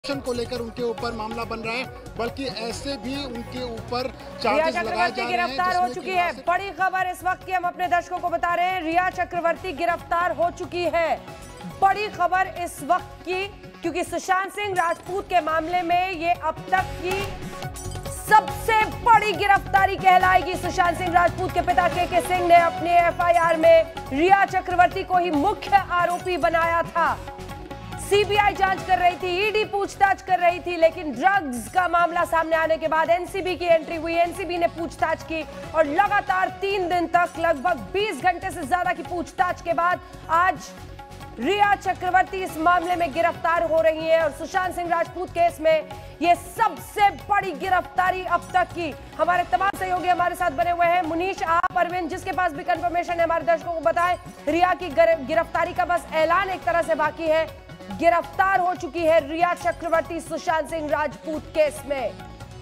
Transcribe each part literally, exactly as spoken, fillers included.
को लेकर उनके ऊपर मामला बन रहा है, बल्कि ऐसे भी उनके ऊपर चार्जेस लगाए जा रहे हैं। गिरफ्तार हो चुकी है। बड़ी खबर इस वक्त की हम अपने दर्शकों को बता रहे हैं, रिया चक्रवर्ती गिरफ्तार हो चुकी है। बड़ी खबर इस वक्त की, क्योंकि सुशांत सिंह राजपूत के मामले में ये अब तक की सबसे बड़ी गिरफ्तारी कहलाएगी। सुशांत सिंह राजपूत के पिता के के सिंह ने अपने एफ आई आर में रिया चक्रवर्ती को ही मुख्य आरोपी बनाया था। सी बी आई जांच कर रही थी, ई डी पूछताछ कर रही थी, लेकिन ड्रग्स का मामला सामने आने के बाद एन सी बी की एंट्री हुई। एन सी बी ने पूछताछ की और लगातार तीन दिन तक लगभग बीस घंटे से ज्यादा की पूछताछ के बाद आज रिया चक्रवर्ती इस मामले में गिरफ्तार हो रही है। और सुशांत सिंह राजपूत केस में यह सबसे बड़ी गिरफ्तारी अब तक की। हमारे तमाम सहयोगी हमारे साथ बने हुए हैं। मुनीश, आप, अरविंद, जिसके पास भी कंफर्मेशन है हमारे दर्शकों को बताएं। रिया की गिरफ्तारी का बस ऐलान एक तरह से बाकी है। गिरफ्तार हो चुकी है रिया चक्रवर्ती सुशांत सिंह राजपूत केस में।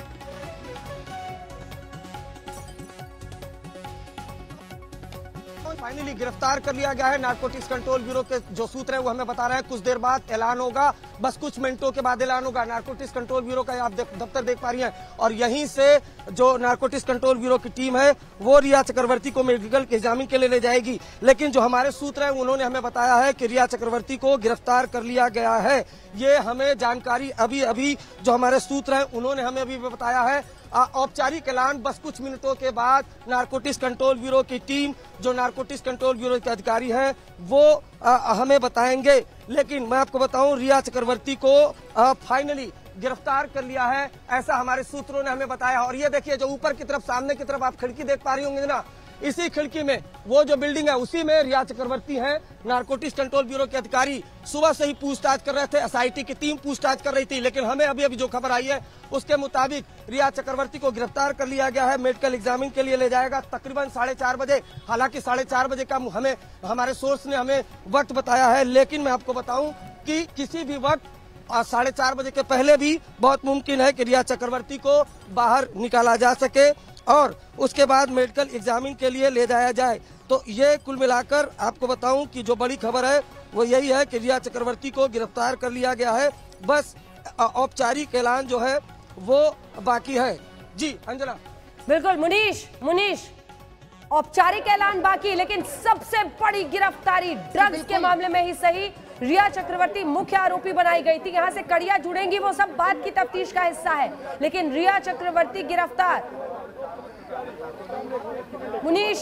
फाइनली गिरफ्तार कर लिया गया है। नारकोटिक्स कंट्रोल ब्यूरो के जो सूत्र है वो हमें बता रहे हैं कुछ देर बाद ऐलान होगा, बस कुछ मिनटों के बाद ऐलान होगा। नारकोटिक्स कंट्रोल ब्यूरो का आप दफ्तर देख पा रही हैं और यहीं से जो नारकोटिक्स कंट्रोल ब्यूरो की टीम है वो रिया चक्रवर्ती को मेडिकल एग्जामिन के लिए ले जाएगी। लेकिन जो हमारे सूत्र है उन्होंने हमें बताया है कि रिया चक्रवर्ती को गिरफ्तार कर लिया गया है। ये हमें जानकारी अभी अभी जो हमारे सूत्र है उन्होंने हमें अभी बताया है। औपचारिक ऐलान बस कुछ मिनटों के बाद नारकोटिक्स कंट्रोल ब्यूरो की टीम, जो नारकोटिक्स कंट्रोल ब्यूरो के अधिकारी हैं, वो आ, हमें बताएंगे। लेकिन मैं आपको बताऊं, रिया चक्रवर्ती को आ, फाइनली गिरफ्तार कर लिया है, ऐसा हमारे सूत्रों ने हमें बताया। और ये देखिए, जो ऊपर की तरफ सामने की तरफ आप खिड़की देख पा रही होंगे ना, इसी खिड़की में वो जो बिल्डिंग है उसी में रिया चक्रवर्ती है। नारकोटिक्स कंट्रोल ब्यूरो के अधिकारी सुबह से ही पूछताछ कर रहे थे, एस आई टी की टीम पूछताछ कर रही थी। लेकिन हमें अभी अभी जो खबर आई है उसके मुताबिक रिया चक्रवर्ती को गिरफ्तार कर लिया गया है, मेडिकल एग्जामिन के लिए ले जाएगा तकरीबन साढ़े चार बजे। हालांकि साढ़े चार बजे का हमें हमारे सोर्स ने हमें वक्त बताया है, लेकिन मैं आपको बताऊं कि किसी भी वक्त साढ़े चार बजे के पहले भी बहुत मुमकिन है कि रिया चक्रवर्ती को बाहर निकाला जा सके और उसके बाद मेडिकल एग्जामिन के लिए ले जाया जाए। तो ये कुल मिलाकर आपको बताऊं कि जो बड़ी खबर है वो यही है कि रिया चक्रवर्ती को गिरफ्तार कर लिया गया है। बस औपचारिक ऐलान जो है वो बाकी है। जी अंजना। बिल्कुल मुनीश, मुनीश औपचारिक ऐलान बाकी, लेकिन सबसे बड़ी गिरफ्तारी ड्रग्स के मामले में ही सही, रिया चक्रवर्ती मुख्य आरोपी बनाई गई थी। यहां से कड़ियां जुड़ेंगी वो सब बाद की तफ्तीश का हिस्सा है, लेकिन रिया चक्रवर्ती गिरफ्तार। मुनीश।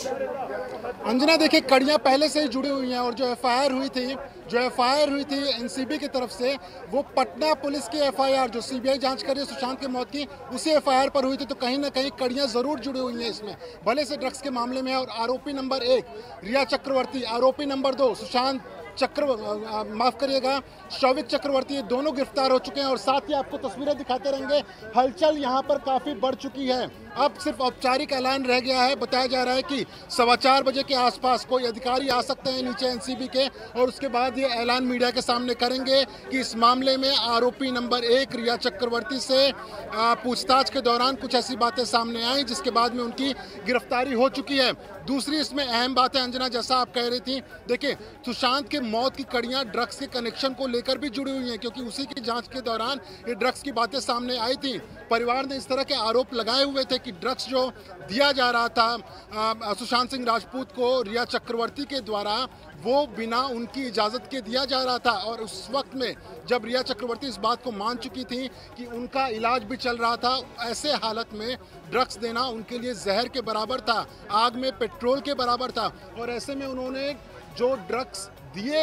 अंजना, देखिए, कड़ियां पहले से ही जुड़ी हुई हैं और जो एफ आई आर हुई थी जो एफ आई आर हुई थी एन सी बी की तरफ से, वो पटना पुलिस की एफ आई आर जो सी बी आई जांच कर रही है सुशांत की मौत की, उसी एफ आई आर पर हुई थी। तो कहीं ना कहीं कड़ियां जरूर जुड़ी हुई हैं इसमें, भले से ड्रग्स के मामले में। और आरोपी नंबर एक रिया चक्रवर्ती, आरोपी नंबर दो सुशांत चक्र माफ करिएगा शौविक चक्रवर्ती, ये दोनों गिरफ्तार हो चुके हैं। और साथ ही आपको तस्वीरें दिखाते रहेंगे। हलचल यहाँ पर काफी बढ़ चुकी है। अब सिर्फ औपचारिक ऐलान रह गया है। बताया जा रहा है कि सवा चार बजे के आसपास कोई अधिकारी आ सकते हैं नीचे एन सी बी के, और उसके बाद ये ऐलान मीडिया के सामने करेंगे कि इस मामले में आरोपी नंबर एक रिया चक्रवर्ती से पूछताछ के दौरान कुछ ऐसी बातें सामने आई जिसके बाद में उनकी गिरफ्तारी हो चुकी है। दूसरी इसमें अहम बात है अंजना, जैसा आप कह रही थी, देखिए, सुशांत के मौत की कड़ियां ड्रग्स के कनेक्शन को लेकर भी जुड़ी हुई हैं, क्योंकि उसी की जांच के दौरान ये ड्रग्स की बातें सामने आई थी। परिवार ने इस तरह के आरोप लगाए हुए थे कि ड्रग्स जो दिया जा रहा था सुशांत सिंह राजपूत को रिया चक्रवर्ती के द्वारा, वो बिना उनकी इजाज़त के दिया जा रहा था। और उस वक्त में जब रिया चक्रवर्ती इस बात को मान चुकी थी कि उनका इलाज भी चल रहा था, ऐसे हालत में ड्रग्स देना उनके लिए जहर के बराबर था, आग में पेट्रोल के बराबर था। और ऐसे में उन्होंने जो ड्रग्स दिए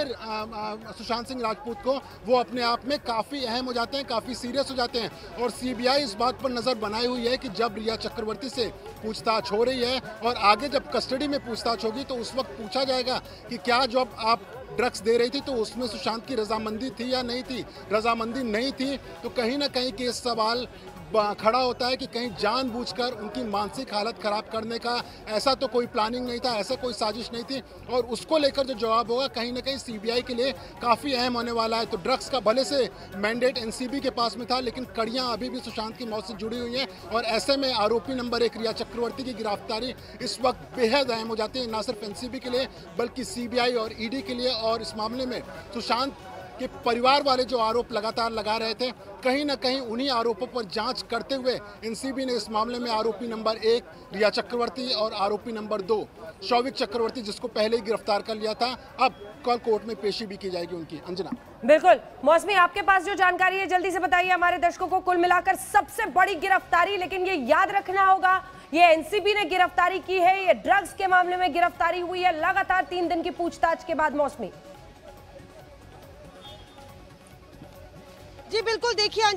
सुशांत सिंह राजपूत को, वो अपने आप में काफ़ी अहम हो जाते हैं, काफ़ी सीरियस हो जाते हैं। और सी बी आई इस बात पर नज़र बनाई हुई है कि जब रिया चक्रवर्ती से पूछताछ हो रही है और आगे जब कस्टडी में पूछताछ होगी तो उस वक्त पूछा जाएगा कि क्या जब आप ड्रग्स दे रही थी तो उसमें सुशांत की रजामंदी थी या नहीं थी। रजामंदी नहीं थी तो कहीं ना कहीं के सवाल खड़ा होता है कि कहीं जानबूझकर उनकी मानसिक हालत खराब करने का ऐसा तो कोई प्लानिंग नहीं था, ऐसा कोई साजिश नहीं थी। और उसको लेकर जो जवाब होगा कहीं ना कहीं सी बी आई के लिए काफ़ी अहम होने वाला है। तो ड्रग्स का भले से मैंडेट एन सी बी के पास में था, लेकिन कड़ियां अभी भी सुशांत की मौत से जुड़ी हुई हैं। और ऐसे में आरोपी नंबर एक रिया चक्रवर्ती की गिरफ्तारी इस वक्त बेहद अहम हो जाती है, न सिर्फ एन सी बी के लिए बल्कि सी बी आई और ई डी के लिए। और इस मामले में सुशांत कि परिवार वाले जो आरोप लगातार लगा रहे थे, कहीं ना कहीं उन्हीं आरोपों पर जांच करते हुए एनसीबी ने इस मामले में आरोपी नंबर एक रिया चक्रवर्ती और आरोपी नंबर दो शौविक चक्रवर्ती, जिसको पहले ही गिरफ्तार कर लिया था, अब कल कोर्ट में पेशी भी की जाएगी उनकी। अंजना। बिल्कुल मौसमी, आपके पास जो जानकारी है जल्दी से बताइए हमारे दर्शकों को। कुल मिलाकर सबसे बड़ी गिरफ्तारी, लेकिन ये याद रखना होगा ये एनसीबी ने गिरफ्तारी की है, ये ड्रग्स के मामले में गिरफ्तारी हुई है लगातार तीन दिन की पूछताछ के बाद। मौसमी जी बिल्कुल, देखिए